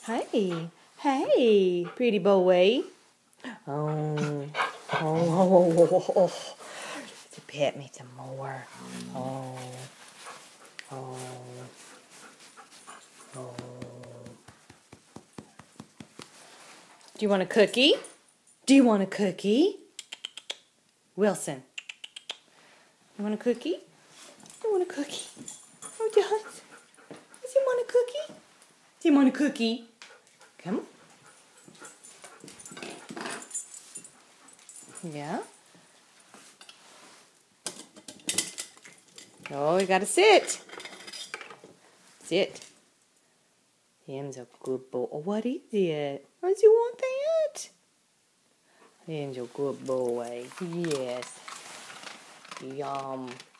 Hey, hey, pretty boy. Oh, oh. To pet me some more. Oh, oh, oh. Do you want a cookie? Do you want a cookie? Wilson, you want a cookie? You want a cookie? Oh, does he want a cookie? Do you want a cookie? Come on. Yeah? Oh, you gotta sit. Sit. Him's a good boy. Oh, what is it? Does he want that? Him's a good boy. Yes. Yum.